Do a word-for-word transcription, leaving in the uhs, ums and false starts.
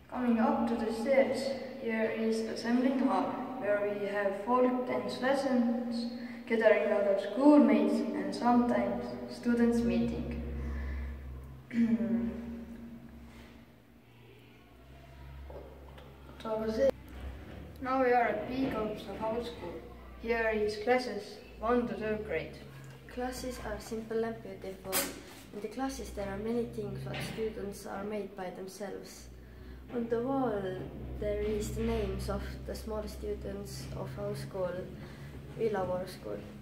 Coming up to the stairs, here is assembling hall, where we have folk dance lessons, gathering other schoolmates and sometimes students meeting. Now we are at B groups of our school. Here is classes one to third grade. Classes are simple and beautiful. In the classes there are many things what students are made by themselves. On the wall there is the names of the small students of our school, Villavuori School.